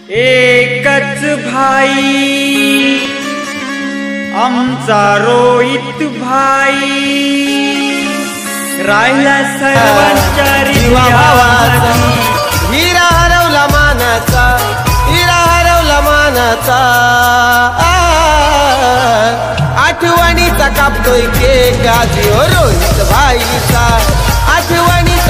एकच भाई आमचा रोहित भाई राहिला सर्वांच्या भावाचा हिरा हरवला मानाचा, हिरा हरवला मानाचा। आठवणीचा कापतोय केक आज रोहित भाईचा, आठवणी